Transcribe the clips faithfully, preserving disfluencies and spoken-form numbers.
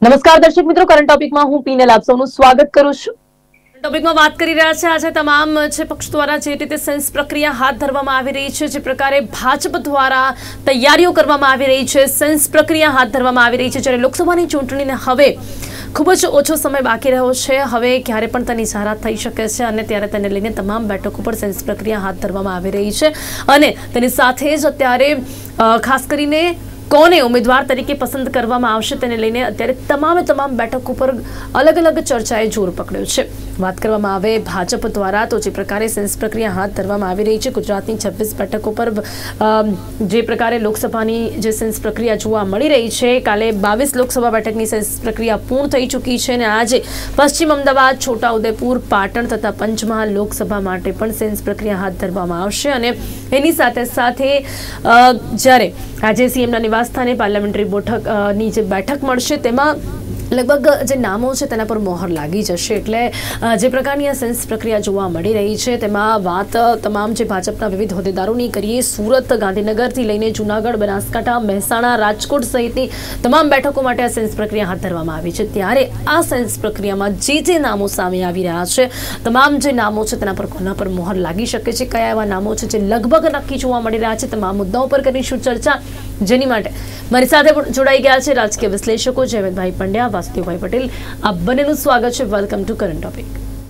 નમસ્કાર દર્શક મિત્રો, કરંટ ટોપિકમાં હું પીનલ આપ સૌનું સ્વાગત કરું છું। ટોપિકમાં વાત કરી રહ્યા છે આજે તમામ છે પક્ષ દ્વારા જે રીતે સેન્સ પ્રક્રિયા હાથ ધરવામાં આવી રહી છે, જે પ્રકારે ભાજપ દ્વારા તૈયારીઓ કરવામાં આવી રહી છે, સેન્સ પ્રક્રિયા હાથ ધરવામાં આવી રહી છે, જ્યારે લોકસભાની ચૂંટણીને હવે ખૂબ જ ઓછો સમય બાકી રહ્યો છે। હવે ક્યારે પણ તેની જાહેરાત થઈ શકે છે અને ત્યારે તેને લઈને તમામ બેઠકો પર સેન્સ પ્રક્રિયા હાથ ધરવામાં આવી રહી છે અને તેની સાથે જ અત્યારે ખાસ કરીને કોને ઉમેદવાર તરીકે પસંદ કરવામાં આવશે તેને લઈને અત્યારે તમામે તમામ બેઠકો પર અલગ અલગ ચર્ચાએ જોર પકડ્યો છે। વાત કરવામાં આવે ભાજપ દ્વારા તો જે પ્રકારે સેન્સ પ્રક્રિયા હાથ ધરવામાં આવી રહી છે, ગુજરાતની છવ્વીસ બેઠકો પર જે પ્રકારે લોકસભાની જે સેન્સ પ્રક્રિયા જોવા મળી રહી છે, કાલે બાવીસ લોકસભા બેઠકની સેન્સ પ્રક્રિયા પૂર્ણ થઈ ચૂકી છે અને આજે પશ્ચિમ અમદાવાદ, છોટાઉદેપુર, પાટણ તથા પંચમહાલ લોકસભા માટે પણ સેન્સ પ્રક્રિયા હાથ ધરવામાં આવશે અને એની સાથે સાથે જ્યારે આજે સીએમના નિવાસસ્થાને પાર્લામેન્ટરી બેઠકની જે બેઠક મળશે તેમાં લગભગ જે નામો છે તેના પર મોહર લાગી જશે। એટલે જે પ્રકારની આ સેન્સ પ્રક્રિયા જોવા મળી રહી છે તેમાં વાત તમામ જે ભાજપના વિવિધ હોદ્દેદારોની કરીએ, સુરત, ગાંધીનગરથી લઈને જૂનાગઢ, બનાસકાંઠા, મહેસાણા, રાજકોટ સહિતની તમામ બેઠકો માટે આ સેન્સ પ્રક્રિયા હાથ ધરવામાં આવી છે। ત્યારે આ સેન્સ પ્રક્રિયામાં જે જે નામો સામે આવી રહ્યા છે, તમામ જે નામો છે તેના પર કોના પર મોહર લાગી શકે છે, કયા એવા નામો છે જે લગભગ નક્કી જોવા મળી રહ્યા છે, તમામ મુદ્દાઓ પર કરીશું ચર્ચા। જેની માટે મારી સાથે જોડાઈ ગયા છે રાજકીય વિશ્લેષકો જયવંતભાઈ પંડ્યા, વાસુદેવભાઈ પટેલ। આપ બંનેનું સ્વાગત છે। Welcome to current topic.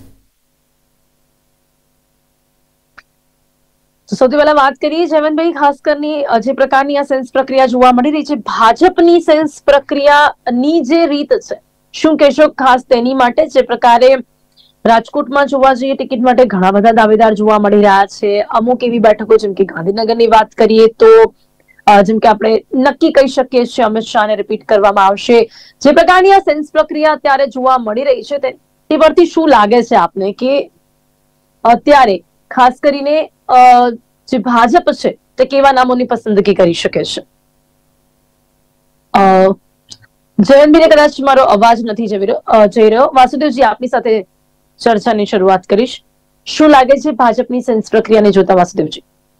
સૌથી પહેલા વાત કરીએ જયવંતભાઈ, ખાસ કરીને જે પ્રકારની આ સેન્સ પ્રક્રિયા જોવા મળી રહી છે, ભાજપની સેન્સ પ્રક્રિયાની જે રીત છે, શું કહેશો ખાસ તેની માટે? જે પ્રકારે રાજકોટમાં જોવા જઈએ ટિકિટ માટે ઘણા બધા દાવેદાર જોવા મળી રહ્યા છે, અમુક એવી બેઠકો જેમ કે ગાંધીનગરની વાત કરીએ તો જેમ કે આપણે નક્કી કહી શકીએ છીએ અમિત શાહને રિપીટ કરવામાં આવશે। જે પ્રકારની આ સેન્સ પ્રક્રિયા અત્યારે જોવા મળી રહી છે તે પરથી શું લાગે છે આપને કે અત્યારે ખાસ કરીને જે ભાજપ છે તે કેવા નામોની પસંદગી કરી શકે છે? જયંતભાઈને કદાચ મારો અવાજ નથી જઈ રહ્યો। વાસુદેવજી, આપની સાથે ચર્ચાની શરૂઆત કરીશ। શું લાગે છે ભાજપની સેન્સ પ્રક્રિયાને જોતા વાસુદેવજી?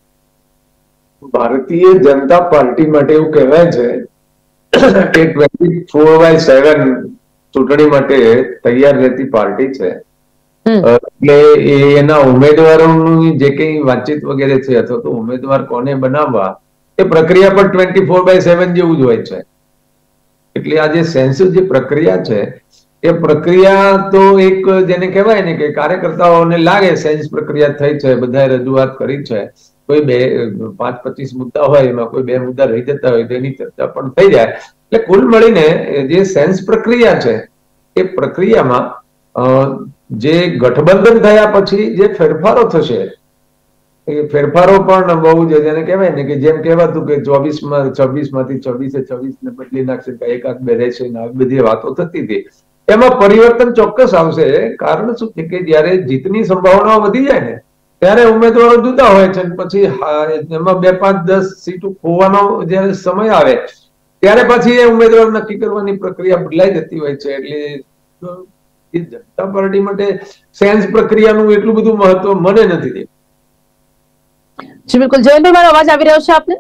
ભારતીય જનતા પાર્ટી માટે એવું કહેવાય છે કે ટ્વેન્ટી ફોર બાય સેવન ચૂંટણી માટે તૈયાર રહેતી પાર્ટી છે। એટલે એના ઉમેદવારોની જે કઈ વાતચીત વગેરે છે અથવા તો ઉમેદવાર કોને બનાવવા એ પ્રક્રિયા પણ ટ્વેન્ટી ફોર બાય સેવન જેવું જ હોય છે। એટલે આ જે સેન્સ જે પ્રક્રિયા છે એ પ્રક્રિયા તો એક જેને કહેવાય ને કે કાર્યકર્તાઓને લાગે સેન્સ પ્રક્રિયા થઈ છે, બધાએ રજૂઆત કરી છે, કોઈ બે પાંચ પચીસ મુદ્દા હોય એમાં કોઈ બે મુદ્દા રહી જતા હોય તેની ચર્ચા પણ થઈ જાય। એટલે કુલ મળીને જે સેન્સ પ્રક્રિયા છે એ પ્રક્રિયામાં જે ગઠબંધન થયા પછી જે ફેરફારો થશે એ ફેરફારો પણ બહુ જ જેને કહેવાય ને કે જેમ કહેવાતું કે ચોવીસ માં છવ્વીસ માંથી છવ્વીસે છવ્વીસ ને બદલી નાખશે, એકાદ બે રહેશે ને આવી બધી વાતો થતી હતી, એમાં પરિવર્તન ચોક્કસ આવશે। કારણ શું છે કે જયારે જીતની સંભાવનાઓ વધી જાય ને ત્યારે ઉમેદવારો જુદા હોય છે, પછી એમાં બે પાંચ દસ સીટો ખોવાનો જયારે સમય આવે ત્યારે પછી એ ઉમેદવાર નક્કી કરવાની પ્રક્રિયા બદલાઈ જતી હોય છે। એટલે જનતા પાર્ટી માટે સેન્સ પ્રક્રિયાનું એટલું બધું મહત્વ મને નથી દેખાતું। જી બિલકુલ। જયવંતભાઈ, મારો અવાજ આવી રહ્યો છે આપને?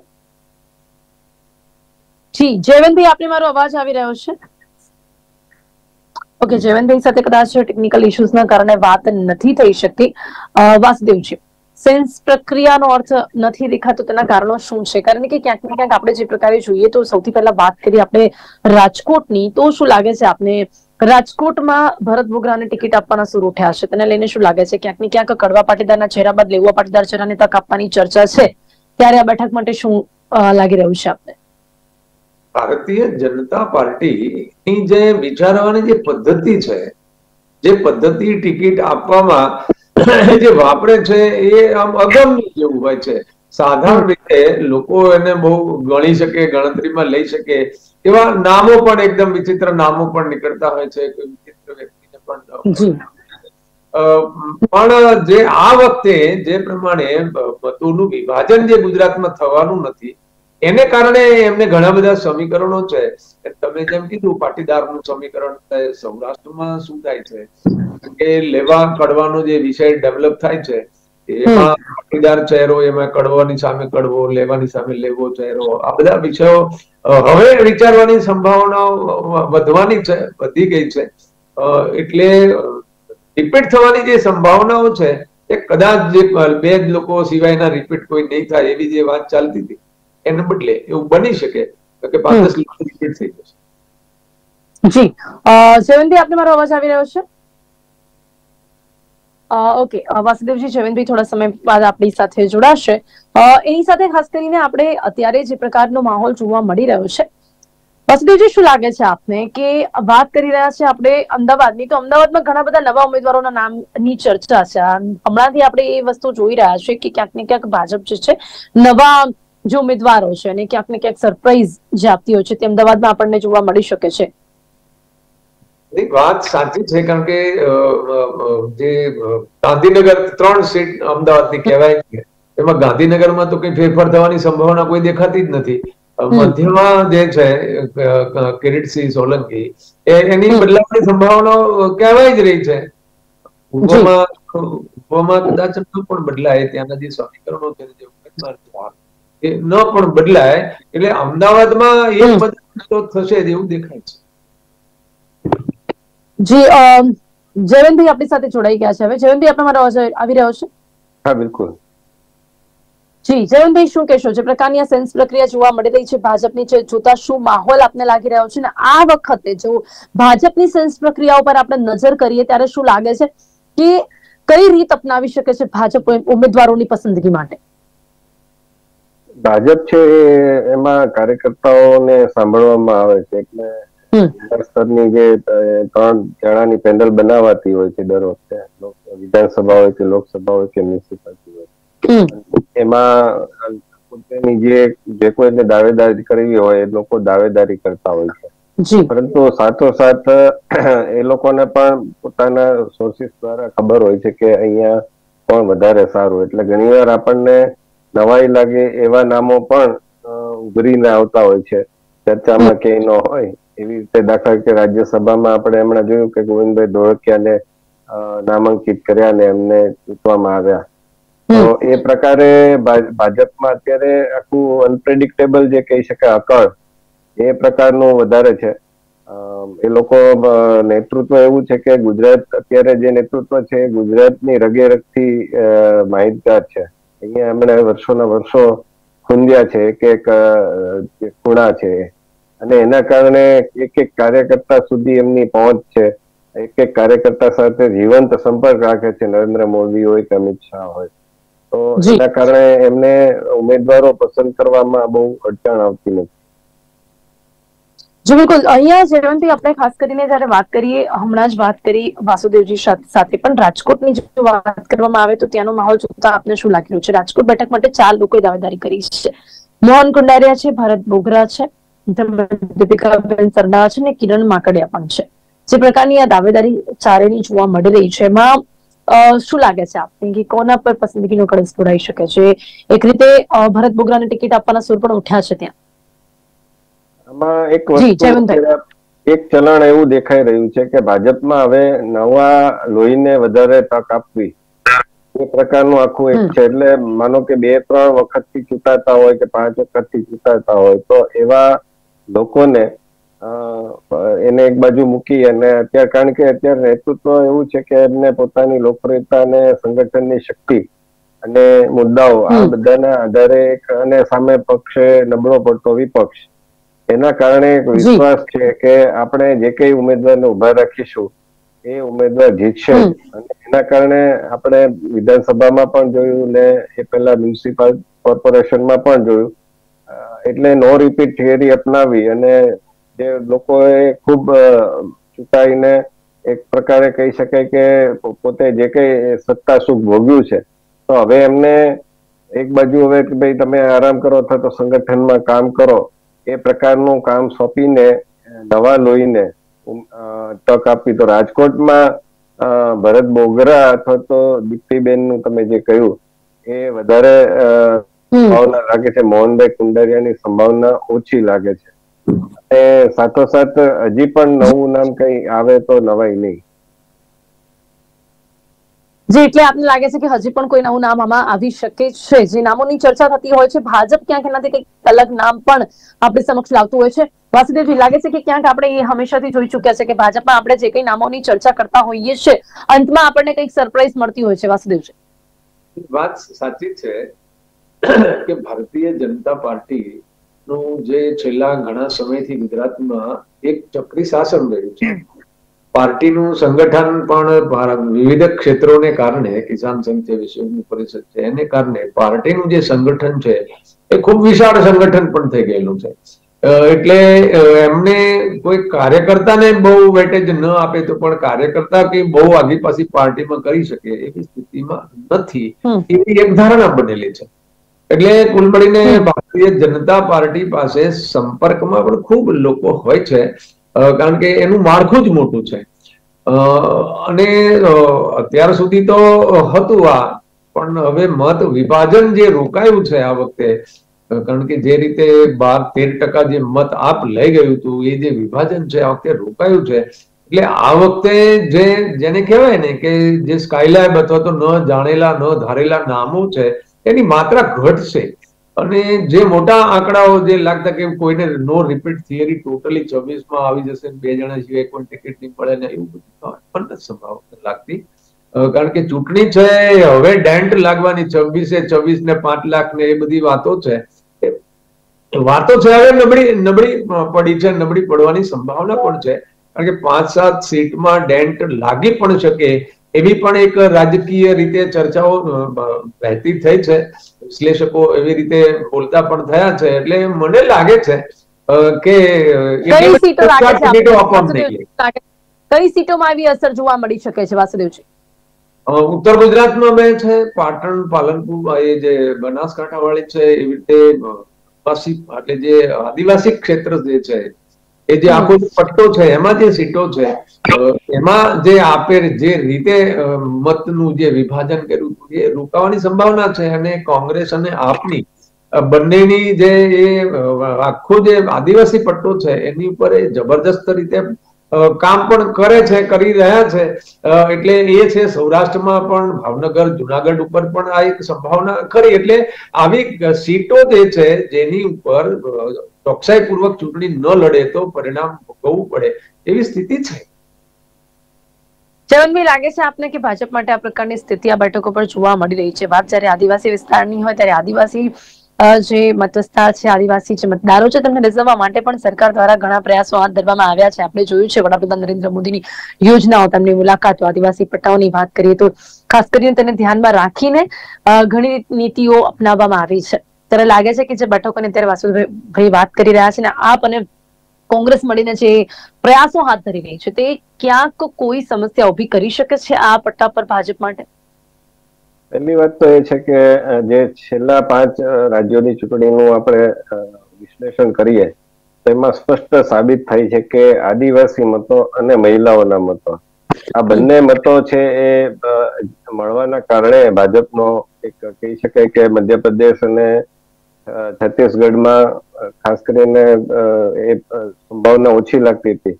જી જયવંતભાઈ, આપને મારો અવાજ આવી રહ્યો છે? ઓકે, જયવંતભાઈ સાથે કદાચ ટેકનિકલ ઇશ્યુઝના કારણે વાત નથી થઈ શકતી। વાસુદેવજી, સેન્સ પ્રક્રિયાનો અર્થ નથી દેખાતો તેના કારણો શું છે? કારણ કે ક્યાંક ને ક્યાંક આપણે જે પ્રકારે જોઈએ તો સૌથી પહેલા વાત કરીએ આપણે રાજકોટની, તો શું લાગે છે આપને રાજકોટમાં ભરત બોગરાને ટિકિટ આપવાના સૂર ઉઠ્યા છે, તેને લઈને શું લાગે છે? ક્યાંક ને ક્યાંક કડવા પાટીદારના ચહેરા બાદ લેવા પાટીદાર ચહેરાને તક આપવાની ચર્ચા છે, ત્યારે આ બેઠક માટે શું લાગી રહ્યું છે આપને? ભારતીય જનતા પાર્ટીની જે વિચારવાની જે પદ્ધતિ છે, જે પદ્ધતિ ટિકિટ આપવામાં જે વાપરે છે એ આમ અગમ્ય જેવું હોય છે। સાધારણ રીતે લોકો એને બહુ ગણી શકે, ગણતરીમાં લઈ શકે એવા નામો પણ એકદમ વિચિત્ર નામો પણ નીકળતા હોય છે, કોઈ વિચિત્ર વ્યક્તિને પણ પણ જે આ વખતે જે પ્રમાણે મતોનું વિભાજન જે ગુજરાતમાં થવાનું નથી એને કારણે એમને ઘણા બધા સમીકરણો છે। તમે જેમ કીધું પાટીદારનું સમીકરણ સૌરાષ્ટ્રમાં શું થાય છે કે લેવા કડવાનો જે વિષય ડેવલપ થાય છે એમાં પાટીદાર ચહેરો, એમાં કડવાની સામે કડવો, લેવાની સામે લેવો ચહેરો, આ બધા વિષયો હવે વિચારવાની સંભાવનાઓ વધવાની છે, વધી ગઈ છે. એટલે રિપીટ થવાની જે સંભાવનાઓ છે એ કદાચ જે બે જ લોકો સિવાયના રિપીટ કોઈ નહીં થાય એવી જે વાત ચાલતી હતી એને બદલે એવું બની શકે કે પાંચ દસ લોકો રિપીટ થઈ જશે. જી જયવંતભાઈ, આપને મારો અવાજ આવી રહ્યો છે? ઓકે વાસુદેવજી, જયવંતભાઈ થોડા સમય બાદ આપણી સાથે જોડાશે. એની સાથે ખાસ કરીને આપણે અત્યારે જે પ્રકારનો માહોલ જોવા મળી રહ્યો છે, વાસુદેવજી શું લાગે છે આપને કે વાત કરી રહ્યા છે આપણે અમદાવાદની, તો અમદાવાદમાં ઘણા બધા નવા ઉમેદવારોના નામની ચર્ચા છે. હમણાંથી આપણે એ વસ્તુ જોઈ રહ્યા છે કે ક્યાંક ને ક્યાંક ભાજપ જે છે નવા જે ઉમેદવારો છે અને ક્યાંક ને ક્યાંક સરપ્રાઈઝ જે આપતી હોય છે તે અમદાવાદમાં આપણને જોવા મળી શકે છે. વાત સાચી છે, કારણ કે જે ગાંધીનગર ત્રણ સીટ અમદાવાદની કહેવાય છે, એમાં ગાંધીનગરમાં તો કઈ ફેરફાર થવાની સંભાવના કોઈ દેખાતી જ નથી. મધ્યમાં જે છે કિરીટસિંહ સોલંકી, એની બદલાવની સંભાવના કહેવાય જ રહી છે. પૂર્વમાં પૂર્વમાં કદાચ ન પણ બદલાય, ત્યાંના જે સમીકરણો છે જે ઉમેદવાર એ ન પણ બદલાય, એટલે અમદાવાદમાં એક બદલાવ થશે એવું દેખાય છે. જી જયવંતભાઈ આપણી સાથે જોડાઈ ગયા છે. હવે જયવંતભાઈ, આપનો મારો અવાજ આવી રહ્યો છે? હા, બિલકુલ. જી જયવંતભાઈ, શું કહેશો? જે પ્રકારની આ સેન્સ પ્રક્રિયા જોવા મળી રહી છે ભાજપની, છે જોતા શું માહોલ આપને લાગી રહ્યો છે? ને આ વખતે જો ભાજપની સેન્સ પ્રક્રિયા ઉપર આપણે નજર કરીએ ત્યારે શું લાગે છે કે કઈ રીત અપનાવી શકે છે ભાજપ ઉમેદવારોની પસંદગી માટે? ભાજપ છે એમાં કાર્યકર્તાઓને સાંભળવામાં આવે છે, એટલે સ્તરની જે ત્રણ જણાની પેનલ બનાવાતી હોય છે દર વખતે, વિધાનસભા હોય કે લોકસભા હોય કે મ્યુનિસિપાલિટી હોય, એમાં પોતાની જે જે કોઈને દાવેદારી કરવી હોય એ લોકો દાવેદારી કરતા હોય છે, પરંતુ સાથોસાથ એ લોકોને પણ પોતાના સોર્સિસ દ્વારા ખબર હોય છે કે અહીંયા કોણ વધારે સારું. એટલે ઘણીવાર આપણને નવાઈ લાગે એવા નામો પણ ઉભરીને આવતા હોય છે ચર્ચામાં, કે ન હોય એવી રીતે. દાખલા કે રાજ્યસભામાં આપણે હમણાં જોયું કે ગોવિંદભાઈ ધોળકિયાને નામાંકિત કર્યા ને એમને ચૂંટવામાં આવ્યા. તો એ પ્રકારે ભાજપમાં અત્યારે આખું અનપ્રેડિક્ટેબલ જે કહી શકાય અકળ, એ પ્રકારનું વધારે છે. એ લોકો નેતૃત્વ એવું છે કે ગુજરાત અત્યારે જે નેતૃત્વ છે એ ગુજરાતની રગે રગથી માહિતગાર છે. અહીંયા એમણે વર્ષોના વર્ષો ખૂંદ્યા છે, એક એક ખૂણા છે, અને એના કારણે એક એક કાર્યકર્તા સુધી એમની પહોંચ છે. એક એક કાર્યકર્તા સાથે જીવંત સંપર્ક રાખે છે, નરેન્દ્ર મોદી હોય કે અમિત શાહ હોય. તો એના કારણે એમને ઉમેદવારો પસંદ કરવામાં બહુ અડચણ આવતી નથી. જી બિલકુલ. અહીંયા જયવંતભાઈ આપણે ખાસ કરીને જયારે વાત કરીએ, હમણાં જ વાત કરી વાસુદેવજી સાથે, પણ રાજકોટની જો વાત કરવામાં આવે તો ત્યાંનો માહોલ જોતા આપને શું લાગી રહ્યું છે? રાજકોટ બેઠક માટે ચાર લોકોએ દાવેદારી કરી છે. મોહન કુંડારિયા છે, ભારત બોગરા છે, દીપિકાબેન સરનાળા છે ને કિરણ માકડિયા પણ છે. જે પ્રકારની આ દાવેદારી ચારેની જોવા મળી રહી છે, એમાં શું લાગે છે આપને કે કોના પર પસંદગીનો કળશ દોડાઈ શકે છે? એક રીતે ભરત બોગરાને ટિકિટ આપવાના સુર પણ ઉઠ્યા છે ત્યાં. આમાં એક વસ્તુ, એક ચલણ એવું દેખાઈ રહ્યું છે કે ભાજપમાં હવે નવા લોહીને વધારે તક આપવી, એ પ્રકારનું આખું એક છે. એટલે માનો કે બે ત્રણ વખત થી ચૂંટાતા હોય કે પાંચ વખત થી ચૂંટાતા હોય, તો એવા લોકોને એને એક બાજુ મૂકી, અને અત્યારે કારણ કે અત્યારે નેતૃત્વ એવું છે કે એમને પોતાની લોકપ્રિયતા અને સંગઠનની શક્તિ અને મુદ્દાઓ આ બધાના આધારે એક, અને સામે પક્ષે નબળો પડતો વિપક્ષ, એના કારણે એક વિશ્વાસ છે કે આપણે જે કઈ ઉમેદવારને ઉભા રાખીશું એ ઉમેદવાર જીતશે. અને એના કારણે આપણે વિધાનસભામાં પણ જોયું ને એ પહેલા મ્યુનિસિપલ કોર્પોરેશનમાં પણ જોયું. એટલે નો રિપીટ થિયરી અપનાવી અને જે લોકોએ ખૂબ ચૂંટાઈને એક પ્રકારે કહી શકાય કે પોતે જે કઈ સત્તા સુખ ભોગ્યું છે, તો હવે એમને એક બાજુ હવે કે ભાઈ તમે આરામ કરો અથવા તો સંગઠનમાં કામ કરો, એ પ્રકારનું કામ સોંપીને નવા લોહીને તક આપી. તો રાજકોટમાં ભરત બોગરા અથવા તો દીપ્તિબેન નું તમે જે કહ્યું એ વધારે સંભાવના લાગે છે. મોહનભાઈ કુંડારિયાની સંભાવના ઓછી લાગે છે. અને સાથોસાથ હજી પણ નવું નામ કઈ આવે તો નવાઈ નહીં. જે એટલે આપને લાગે છે કે હજી પણ કોઈ નવું નામ આમાં આવી શકે છે? જે નામોની ચર્ચા થતી હોય છે, ભાજપ ક્યાંક એનાથી કંઈક અલગ નામ પણ આપણી સમક્ષ લાવતું હોય છે. વાસુદેવજી, લાગે છે કે ક્યાંક આપણે એ હંમેશાથી જોઈ ચુક્યા છે કે ભાજપમાં આપણે જે કઈ નામોની ચર્ચા કરતા હોઈએ છીએ, અંતમાં આપણને કંઈક સરપ્રાઈઝ મળતી હોય છે. વાસુદેવજી, વાત સાચી છે કે ભારતીય જનતા પાર્ટી નું જે છેલ્લા ઘણા સમયથી ગુજરાતમાં એક ચક્રી શાસન રહ્યું છે. પાર્ટીનું સંગઠન પણ વિવિધ ક્ષેત્રોને કારણે, કિસાન સંઘ છે, વિશ્વ હિન્દુ પરિષદ છે, એને કારણે પાર્ટીનું જે સંગઠન છે એ ખૂબ વિશાળ સંગઠન પણ થઈ ગયેલું છે. એટલે એમને કોઈ કાર્યકર્તાને બહુ વેટેજ ન આપે તો પણ કાર્યકર્તા કે બહુ આગી પાછી પાર્ટીમાં કરી શકે એવી સ્થિતિમાં નથી, એવી એક ધારણા બનેલી છે. એટલે કુલ મળીને ભારતીય જનતા પાર્ટી પાસે સંપર્કમાં પણ ખૂબ લોકો હોય છે, કારણ કે એનું માળખું જ મોટું છે. અને અત્યાર સુધી તો હતું આ, પણ હવે મત વિભાજન જે રોકાયું છે આ વખતે, કારણ કે જે રીતે બાર તેર ટકા જે મત આપ લઈ ગયું હતું, એ જે વિભાજન છે આ વખતે રોકાયું છે. એટલે આ વખતે જે જેને કહેવાય ને કે જે સ્કાયલેબ અથવા તો ન જાણેલા ન ધારેલા નામો છે એની માત્રા ઘટશે. અને જે મોટા આંકડાઓ જે લાગતા કે કોઈને નો રિપીટ થિયરી ટોટલી છવ્વીસ માં આવી જશે, બે જણા સિવાય કોઈ ટિકિટ નહીં પડે ને એવું બધું પણ સંભાવના લાગતી, કારણ કે ચૂંટણી છે હવે ડેન્ટ લાગવાની, છવ્વીસે છવ્વીસ ને પાંચ લાખ ને એ બધી વાતો છે. વાતો છે હવે નબળી નબળી પડી છે, નબળી પડવાની સંભાવના પણ છે, કારણ કે પાંચ સાત સીટમાં ડેન્ટ લાગી પણ શકે એવી પણ એક રાજકીય રીતે ચર્ચાઓ વહેતી થઈ છે. વિશ્લેષકો એવી રીતે બોલતા પણ થયા છે. એટલે મને લાગે છે કે કઈ સીટો કઈ સીટોમાં આવી અસર જોવા મળી શકે છે? વાસુદેવજી, ઉત્તર ગુજરાતમાં બે છે, પાટણ, પાલનપુર, એ જે બનાસકાંઠા વાળી છે, એવી રીતે એટલે જે આદિવાસી ક્ષેત્ર જે છે એ જે આખો પટ્ટો છે એમાં જે સીટો છે એમાં જે આપે જે રીતે મતનું જે વિભાજન કર્યું એ રોકાવાની સંભાવના છે. અને કોંગ્રેસ અને આપની બંનેની જે એ આખો જે આદિવાસી પટ્ટો છે એની ઉપર એ જબરદસ્ત રીતે કામ પણ કરે છે, કરી રહ્યા છે. એટલે એ છે સૌરાષ્ટ્રમાં પણ, ભાવનગર, જુનાગઢ ઉપર પણ આ એક સંભાવના ખરી. એટલે આવી સીટો જે છે જેની ઉપર ચોકસાઈ પૂર્વક ચૂંટણી ન લડે તો પરિણામ ભોગવવું પડે એવી સ્થિતિ છે. ચરણભાઈ, લાગે છે આપને કે ભાજપ માટે આ પ્રકારની સ્થિતિ આ બેઠકો પર જોવા મળી રહી છે? વાત જયારે આદિવાસી વિસ્તારની હોય ત્યારે આદિવાસી જે મત વિસ્તાર છે, આદિવાસી જે મતદારો છે, તેમને રીઝવવા માટે પણ સરકાર દ્વારા ઘણા પ્રયાસો હાથ ધરવામાં આવ્યા છે. આપણે જોયું છે વડાપ્રધાન નરેન્દ્ર મોદીની યોજનાઓ, તેમની મુલાકાતો, આદિવાસી પટ્ટાઓની વાત કરીએ તો ખાસ કરીને તેને ધ્યાનમાં રાખીને ઘણી નીતિઓ અપનાવવામાં આવી છે. ત્યારે લાગે છે કે જે બેઠકોની અત્યારે વાસુભાઈ વાત કરી રહ્યા છે ને આપ અને કોંગ્રેસ મળીને જે પ્રયાસો હાથ ધરી રહી છે તે ક્યાંક કોઈ સમસ્યા ઉભી કરી શકે છે આ પટ્ટા પર ભાજપ માટે? પહેલી વાત તો એ છે કે જે છેલ્લા પાંચ રાજ્યોની ચૂંટણીનું આપણે વિશ્લેષણ કરીએ તો એમાં સ્પષ્ટ સાબિત થાય છે કે આદિવાસી મતો અને મહિલાઓના મતો, આ બંને મતો છે એ મળવાના કારણે ભાજપનો એક કહી શકાય કે મધ્યપ્રદેશ અને છત્તીસગઢમાં ખાસ કરીને એ સંભાવના ઓછી લાગતી હતી,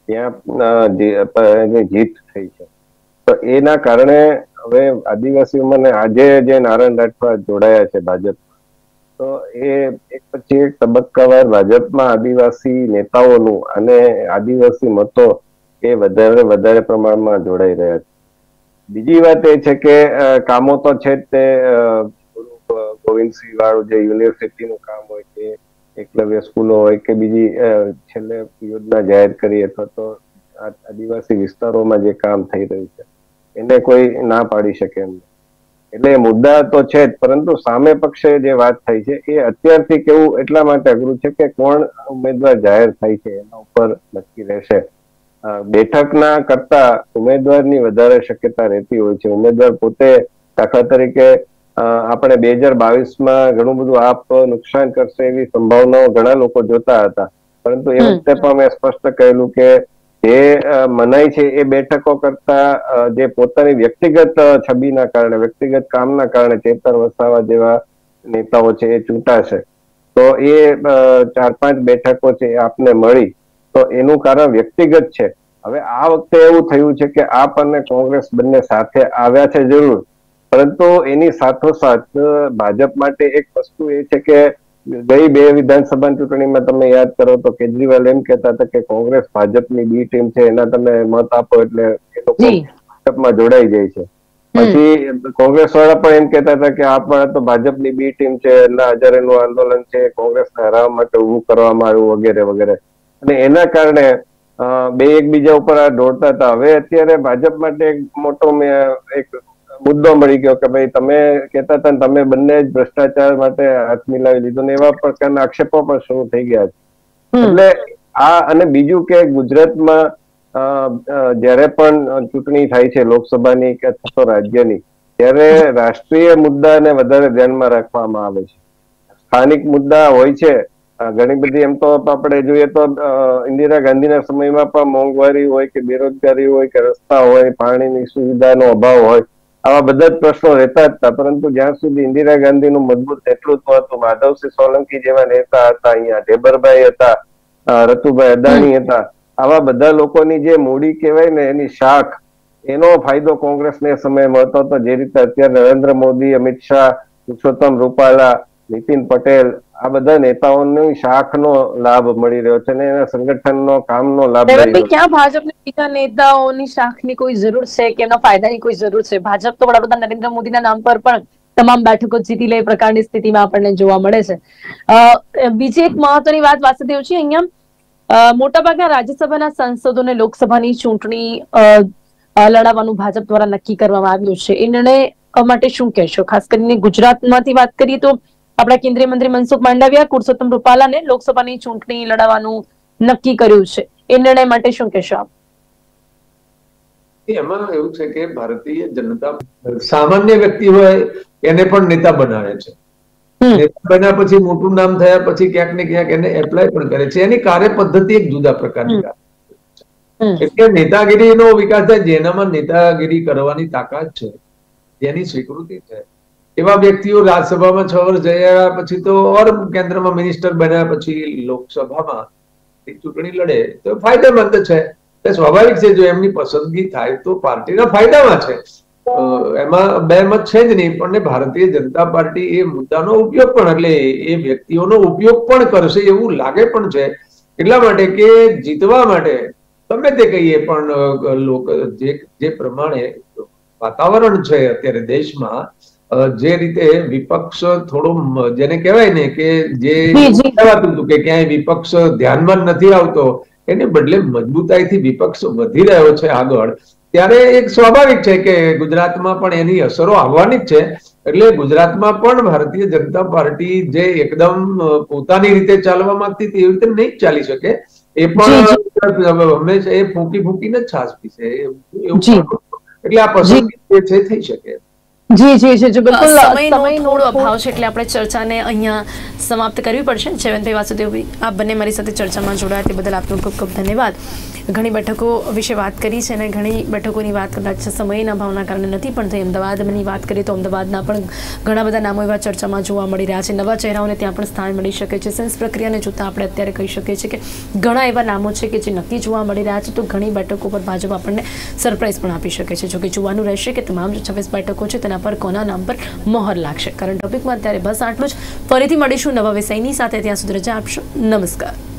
ત્યાં જીત થઈ છે. તો એના કારણે હવે આદિવાસીઓમાં આજે જે નારાયણ રાઠવા જોડાયા છે ભાજપ, તો એ એક પછી એક તબક્કાવાર ભાજપમાં આદિવાસી નેતાઓનું અને આદિવાસી મતો એ વધારે વધારે પ્રમાણમાં જોડાઈ રહ્યા છે. બીજી વાત એ છે કે કામો તો છે જ તે ગોવિંદસિંહ વાળું જે યુનિવર્સિટીનું કામ હોય કે એકલવ્ય સ્કૂલો હોય કે બીજી છેલ્લે યોજના જાહેર કરી અથવા તો આદિવાસી વિસ્તારોમાં જે કામ થઈ રહ્યું છે એને કોઈ ના પાડી શકે એમ. એટલે મુદ્દા તો છે જ, પરંતુ સામે પક્ષે જે વાત થઈ છે એ અત્યારથી કેવું એટલા માટે અઘરું છે કે કોણ ઉમેદવાર જાહેર થાય છે એના ઉપર નક્કી રહેશે. બેઠકના કરતા ઉમેદવારની વધારે શક્યતા રહેતી હોય છે. ઉમેદવાર પોતે દાખલા તરીકે આપણે બે હજાર બાવીસ માં ઘણું બધું આપ નુકસાન કરશે એવી સંભાવનાઓ ઘણા લોકો જોતા હતા, પરંતુ એ વખતે પણ મેં સ્પષ્ટ કહેલું કે જે મનાય છે એ બેઠકો કરતા જે પોતાની વ્યક્તિગત છબીના કારણે, વ્યક્તિગત કામના કારણે ચેતર વસાવા જેવા નેતાઓ છે એ ચૂંટાશે, તો એ ચાર પાંચ બેઠકો છે એ આપને મળી તો એનું કારણ વ્યક્તિગત છે. હવે આ વખતે એવું થયું છે કે આપ અને કોંગ્રેસ બંને સાથે આવ્યા છે જરૂર, પરંતુ એની સાથોસાથ ભાજપ માટે એક વસ્તુ એ છે કે ગઈ બે વિધાનસભા ચૂંટણીમાં તમે યાદ કરો તો કેજરીવાલ એમ કહેતા હતા કે કોંગ્રેસ ભાજપની બી ટીમ છે, એના તમે મત આપો એટલે એ લોકો ભાજપમાં જોડાઈ જાય છે. પછી કોંગ્રેસ વાળા પણ એમ કહેતા હતા કે આ તો ભાજપની બી ટીમ છે, એના હજારેનું આંદોલન છે, કોંગ્રેસને હરાવવા માટે ઉભું કરવામાં આવ્યું વગેરે વગેરે, અને એના કારણે બે એકબીજા ઉપર આ દોડતા હતા. હવે અત્યારે ભાજપ માટે એક મોટો એક મુદ્દો મળી ગયો કે ભાઈ તમે કહેતા હતા તમે બંને જ ભ્રષ્ટાચાર માટે હાથ મિલાવી લીધો ને એવા પ્રકારના આક્ષેપો પણ શરૂ થઈ ગયા છે. એટલે આ અને બીજું કે ગુજરાતમાં જયારે પણ ચૂંટણી થાય છે લોકસભાની કે અથવા રાજ્યની, ત્યારે રાષ્ટ્રીય મુદ્દાને વધારે ધ્યાનમાં રાખવામાં આવે છે. સ્થાનિક મુદ્દા હોય છે ઘણી બધી, એમ તો આપણે જોઈએ તો ઇન્દિરા ગાંધીના સમયમાં પણ મોંઘવારી હોય કે બેરોજગારી હોય કે રસ્તા હોય, પાણીની સુવિધાનો અભાવ હોય, આવા બધા જ પ્રશ્નો રહેતા જ હતા. પરંતુ જ્યાં સુધી ઇન્દિરા ગાંધીનું મજબૂત નેતૃત્વ હતું, માધવસિંહ સોલંકી જેવા નેતા હતા, અહીંયા ઢેબરભાઈ હતા, રતુભાઈ અદાણી હતા, આવા બધા લોકોની જે મૂડી કહેવાય ને એની શાખ, એનો ફાયદો કોંગ્રેસને સમય મળતો હતો. જે રીતે અત્યારે નરેન્દ્ર મોદી, અમિત શાહ, પુરુષોત્તમ રૂપાલા, નીતિન પટેલ, આ બધા નેતાઓની શાખનો લાભ મળી રહ્યો છે અને એના સંગઠનનો કામનો લાભ મળી રહ્યો છે. ક્યાં ભાજપને બીજા નેતાઓની શાખની કોઈ જરૂર છે કે એમના ફાયદાની કોઈ જરૂર છે? ભાજપ તો વડાપ્રધાન નરેન્દ્ર મોદીના નામ પર પણ તમામ બેઠકો જીતી લે પ્રકારની સ્થિતિમાં આપણને જોવા મળે છે. બીજી એક મહત્વની વાત વાસુદેવજી, અહીંયા મોટાભાગના રાજ્યસભાના સાંસદોને લોકસભાની ચૂંટણી લડાવવાનું ભાજપ દ્વારા નક્કી કરવામાં આવ્યું છે. એ નિર્ણય માટે શું કહેશો? ખાસ કરીને ગુજરાતમાંથી વાત કરીએ તો આપણા કેન્દ્રીય મંત્રી મનસુખ માંડવિયા, પુરુષોત્તમ રૂપાલાને લોકસભાની ચૂંટણી લડાવવાનું નક્કી કર્યું છે. એ નિર્ણય માટે શું કહેશો આપ? એમાં એવું છે કે ભારતીય જનતા સામાન્ય વ્યક્તિ હોય એને પણ નેતા બનાવે છે. નેતા બન્યા પછી મોટું નામ થયા પછી ક્યાંક ને ક્યાંક એને એપ્લાય પણ કરે છે. એની કાર્ય પદ્ધતિ એક જુદા પ્રકારની છે. એટલે નેતાગીરીનો વિકાસ થાય જેનામાં નેતાગીરી કરવાની તાકાત છે, જેની સ્વીકૃતિ છે, એવા વ્યક્તિઓ રાજ્યસભામાં છ વર્ષ જયા પછી તો ઓર કેન્દ્રમાં મિનિસ્ટર બન્યા પછી લોકસભામાં ચૂંટણી લડે તો ફાયદેમંદ છે. સ્વાભાવિક છે, જો એમની પસંદગી થાય તો પાર્ટીના ફાયદામાં છે, એમાં બે મત છે જ નહીં. પણ ભારતીય જનતા પાર્ટી એ મુદ્દાનો ઉપયોગ પણ એટલે એ વ્યક્તિઓનો ઉપયોગ પણ કરશે એવું લાગે પણ છે. એટલા માટે કે જીતવા માટે તમે તે કહીએ પણ લોકો જે પ્રમાણે વાતાવરણ છે અત્યારે દેશમાં, જે રીતે વિપક્ષ થોડો જેને કહેવાય ને કે જે કહેવાતું હતું કે ક્યાંય વિપક્ષ ધ્યાનમાં નથી આવતો, એને બદલે મજબૂતાઈથી વિપક્ષ વધી રહ્યો છે આગળ, ત્યારે એક સ્વાભાવિક છે કે ગુજરાતમાં પણ એની અસરો આવવાની જ છે. એટલે ગુજરાતમાં પણ ભારતીય જનતા પાર્ટી જે એકદમ પોતાની રીતે ચાલવા માંગતી હતી એવી રીતે નહીં ચાલી શકે. એ પણ હંમેશા એ ફૂંકી ફૂંકીને જ છાસ પીશે. એટલે આ પસંદગી છે થઈ શકે. જી જી જી બિલકુલ. સમયનો થોડો અભાવ છે એટલે આપણે ચર્ચાને અહીંયા સમાપ્ત કરવી પડશે. જયવંતભાઈ, વાસુદેવભાઈ, આપ બંને મારી સાથે ચર્ચામાં જોડાયા તે બદલ આપનો ખૂબ ખૂબ ધન્યવાદ. ઘણી બેઠકો વિશે વાત કરી છે અને ઘણી બેઠકોની વાત કદાચ સમયના અભાવના કારણે નથી પણ થઈ. અમદાવાદની વાત કરીએ તો અમદાવાદના પણ ઘણા બધા નામો એવા ચર્ચામાં જોવા મળી રહ્યા છે. નવા ચહેરાઓને ત્યાં પણ સ્થાન મળી શકે છે. સેન્સ પ્રક્રિયાને જોતા આપણે અત્યારે કહી શકીએ છીએ કે ઘણા એવા નામો છે કે જે નક્કી જોવા મળી રહ્યા છે. તો ઘણી બેઠકો પર ભાજપ આપણને સરપ્રાઈઝ પણ આપી શકે છે. જોકે જોવાનું રહેશે કે તમામ જે છવ્વીસ બેઠકો છે તેના પર કોના નામ પર મોહર લાગશે. કરંટ ટોપિકમાં અત્યારે બસ આટલું જ. ફરીથી મળીશું નવા વિષયની સાથે. ત્યાં સુધી રજા આપશો. નમસ્કાર.